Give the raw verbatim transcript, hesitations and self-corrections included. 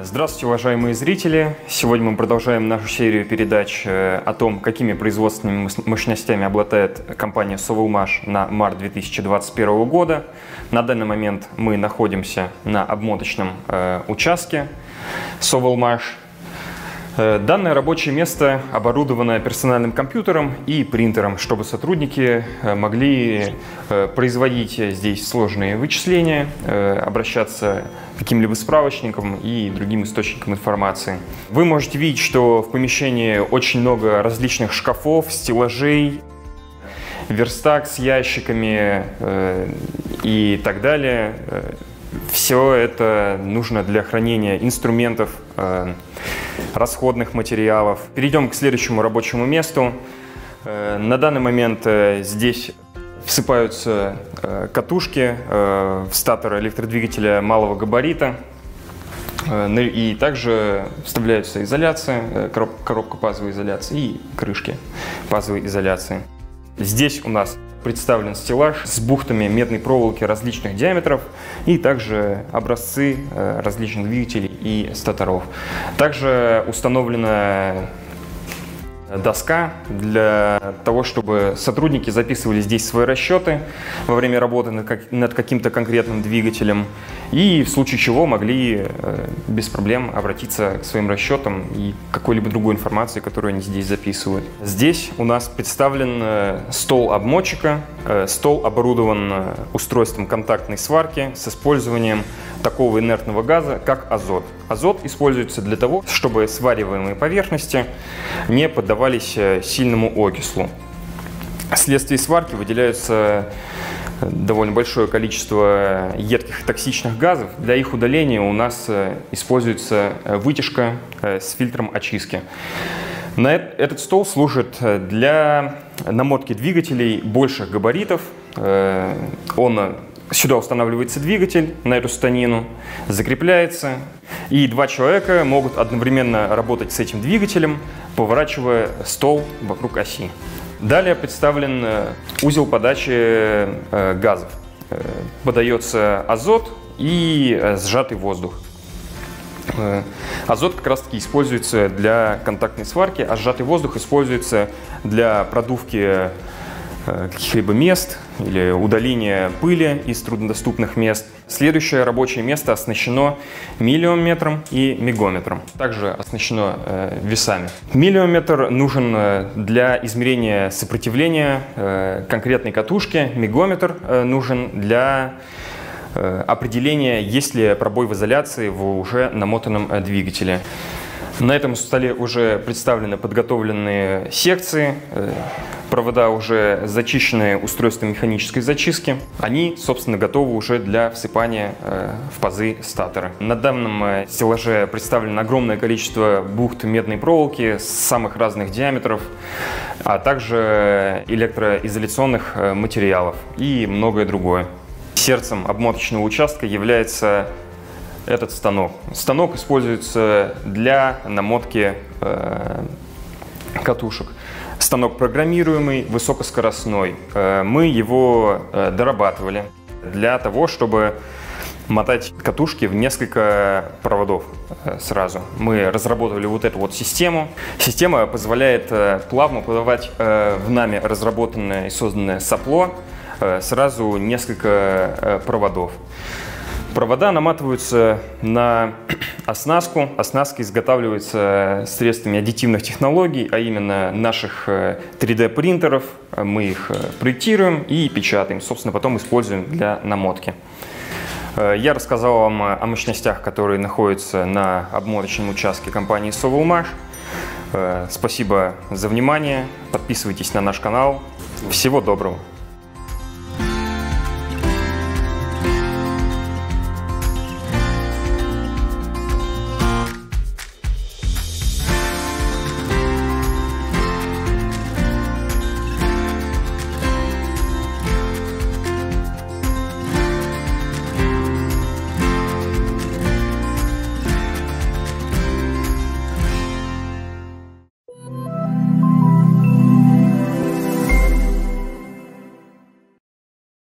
Здравствуйте, уважаемые зрители! Сегодня мы продолжаем нашу серию передач о том, какими производственными мощностями обладает компания Соволмаш на март две тысячи двадцать первого года. На данный момент мы находимся на обмоточном э, участке Соволмаш. Данное рабочее место оборудовано персональным компьютером и принтером, чтобы сотрудники могли производить здесь сложные вычисления, обращаться к каким-либо справочникам и другим источникам информации. Вы можете видеть, что в помещении очень много различных шкафов, стеллажей, верстак с ящиками и так далее. Все это нужно для хранения инструментов, расходных материалов. Перейдем к следующему рабочему месту. На данный момент здесь всыпаются катушки в статор электродвигателя малого габарита. И также вставляются изоляция, коробка пазовой изоляции и крышки пазовой изоляции. Здесь у нас представлен стеллаж с бухтами медной проволоки различных диаметров и также образцы различных двигателей и статоров. Также установлена доска для того, чтобы сотрудники записывали здесь свои расчеты во время работы над каким-то конкретным двигателем и в случае чего могли без проблем обратиться к своим расчетам и какой-либо другой информации, которую они здесь записывают. Здесь у нас представлен стол обмотчика. Стол оборудован устройством контактной сварки с использованием такого инертного газа, как азот. Азот используется для того, чтобы свариваемые поверхности не поддавались сильному окислу. Вследствие сварки выделяются довольно большое количество едких и токсичных газов. Для их удаления у нас используется вытяжка с фильтром очистки. На этот стол служит для намотки двигателей больших габаритов. Он Сюда устанавливается двигатель на эту станину, закрепляется, и два человека могут одновременно работать с этим двигателем, поворачивая стол вокруг оси. Далее представлен узел подачи газов. Подается азот и сжатый воздух. Азот как раз таки используется для контактной сварки, а сжатый воздух используется для продувки каких-либо мест или удаления пыли из труднодоступных мест. Следующее рабочее место оснащено миллиометром и мегометром. Также оснащено э, весами. Миллиометр нужен для измерения сопротивления э, конкретной катушки. Мегометр э, нужен для э, определения, есть ли пробой в изоляции в уже намотанном э, двигателе. На этом столе уже представлены подготовленные секции. Провода уже зачищены устройством механической зачистки. Они, собственно, готовы уже для всыпания в пазы статора. На данном стеллаже представлено огромное количество бухт медной проволоки с самых разных диаметров, а также электроизоляционных материалов и многое другое. Сердцем обмоточного участка является этот станок. Станок используется для намотки э, катушек. Станок программируемый, высокоскоростной. Э, мы его э, дорабатывали для того, чтобы мотать катушки в несколько проводов э, сразу. Мы разработали вот эту вот систему. Система позволяет э, плавно подавать э, в нами разработанное и созданное сопло э, сразу несколько э, проводов. Провода наматываются на оснастку. Оснастка изготавливается средствами аддитивных технологий, а именно наших три дэ принтеров. Мы их проектируем и печатаем, собственно, потом используем для намотки. Я рассказал вам о мощностях, которые находятся на обмоточном участке компании Соволмаш. Спасибо за внимание. Подписывайтесь на наш канал. Всего доброго!